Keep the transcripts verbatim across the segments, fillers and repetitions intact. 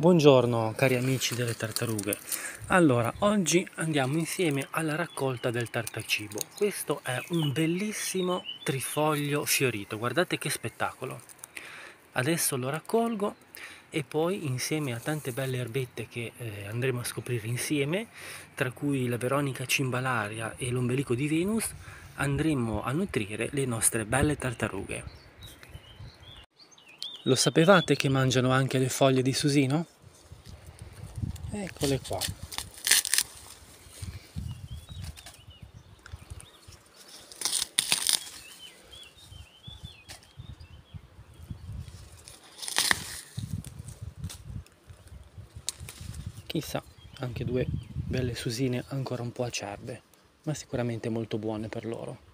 Buongiorno cari amici delle tartarughe. Allora, oggi andiamo insieme alla raccolta del tartacibo. Questo è un bellissimo trifoglio fiorito, guardate che spettacolo. Adesso lo raccolgo e poi insieme a tante belle erbette che eh, andremo a scoprire insieme, tra cui la Veronica cimbalaria e l'ombelico di Venus, andremo a nutrire le nostre belle tartarughe. Lo sapevate che mangiano anche le foglie di susino? Eccole qua. Chissà, anche due belle susine ancora un po' acerbe, ma sicuramente molto buone per loro.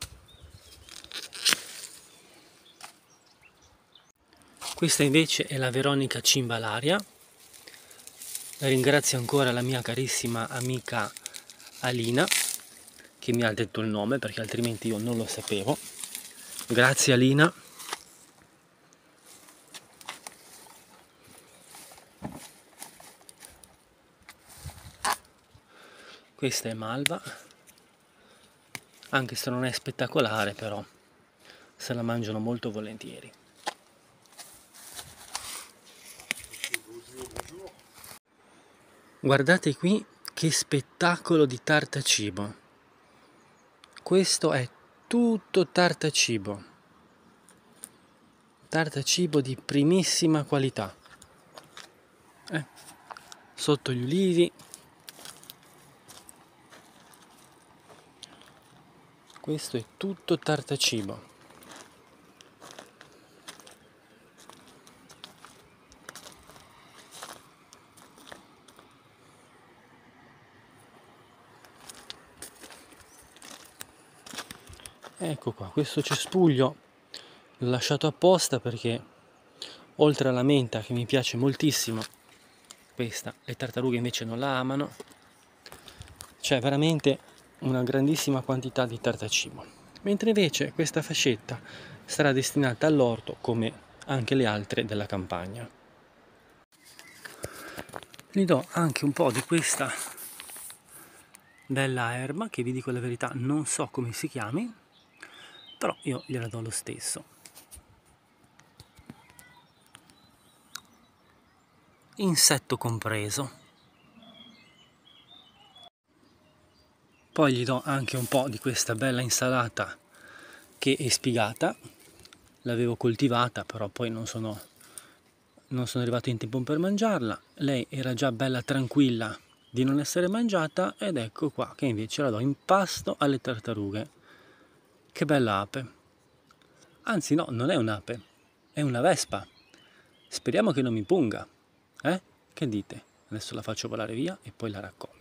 Questa invece è la Veronica cimbalaria. Ringrazio ancora la mia carissima amica Alina che mi ha detto il nome, perché altrimenti io non lo sapevo. Grazie Alina. Questa è Malva, anche se non è spettacolare, però se la mangiano molto volentieri. Guardate qui che spettacolo di tartacibo. Questo è tutto tartacibo. Tartacibo di primissima qualità. Eh, sotto gli ulivi. Questo è tutto tartacibo. Ecco qua, questo cespuglio l'ho lasciato apposta perché oltre alla menta, che mi piace moltissimo, questa le tartarughe invece non la amano, c'è veramente una grandissima quantità di tartacibo, mentre invece questa fascetta sarà destinata all'orto come anche le altre della campagna. Gli do anche un po' di questa bella erba, che vi dico la verità non so come si chiami, però io gliela do lo stesso. Insetto compreso. Poi gli do anche un po' di questa bella insalata che è spigata. L'avevo coltivata, però poi non sono, non sono arrivato in tempo per mangiarla. Lei era già bella tranquilla di non essere mangiata ed ecco qua che invece la do in pasto alle tartarughe. Che bella ape! Anzi no, non è un'ape, è una vespa. Speriamo che non mi punga, eh? Che dite? Adesso la faccio volare via e poi la raccolgo.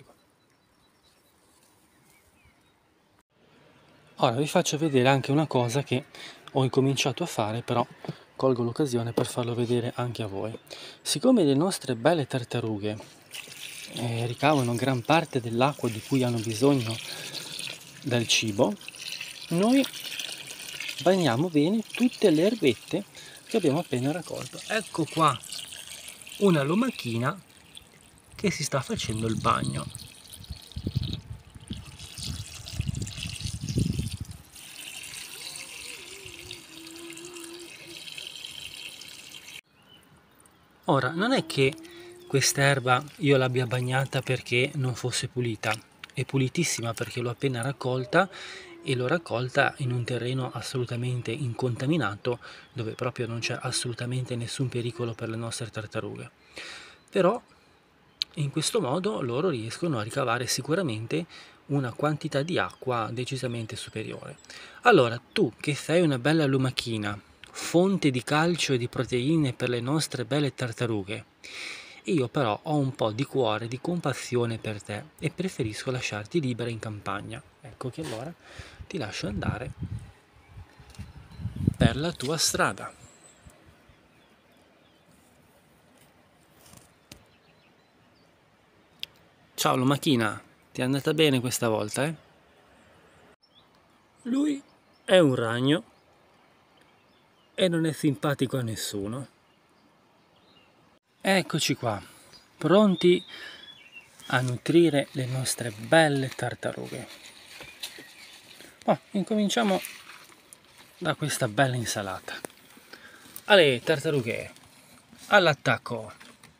Ora vi faccio vedere anche una cosa che ho incominciato a fare, però colgo l'occasione per farlo vedere anche a voi. Siccome le nostre belle tartarughe eh, ricavano gran parte dell'acqua di cui hanno bisogno dal cibo, noi bagniamo bene tutte le erbette che abbiamo appena raccolto. Ecco qua una lumachina che si sta facendo il bagno. Ora, non è che quest'erba io l'abbia bagnata perché non fosse pulita, è pulitissima perché l'ho appena raccolta e l'ho raccolta in un terreno assolutamente incontaminato, dove proprio non c'è assolutamente nessun pericolo per le nostre tartarughe. Però in questo modo loro riescono a ricavare sicuramente una quantità di acqua decisamente superiore. Allora, tu che sei una bella lumachina, fonte di calcio e di proteine per le nostre belle tartarughe, io però ho un po' di cuore, di compassione per te e preferisco lasciarti libera in campagna. Ecco che allora ti lascio andare per la tua strada. Ciao lumachina, ti è andata bene questa volta, eh? Lui è un ragno e non è simpatico a nessuno. Eccoci qua, pronti a nutrire le nostre belle tartarughe. Oh, incominciamo da questa bella insalata. Ale, tartarughe, all'attacco!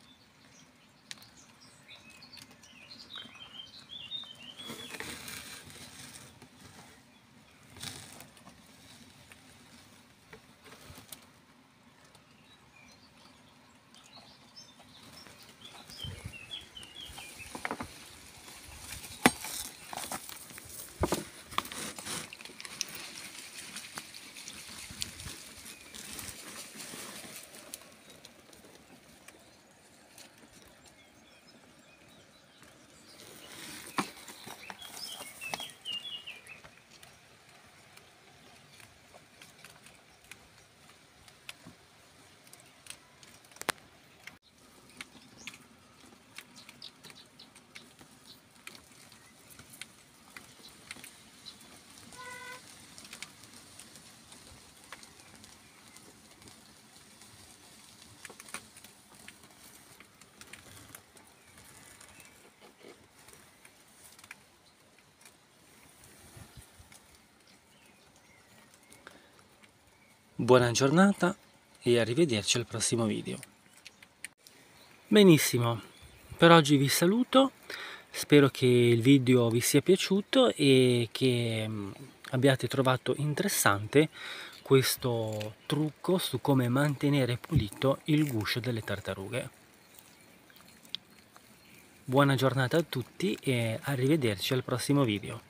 Buona giornata e arrivederci al prossimo video. Benissimo, per oggi vi saluto, spero che il video vi sia piaciuto e che abbiate trovato interessante questo trucco su come mantenere pulito il guscio delle tartarughe. Buona giornata a tutti e arrivederci al prossimo video.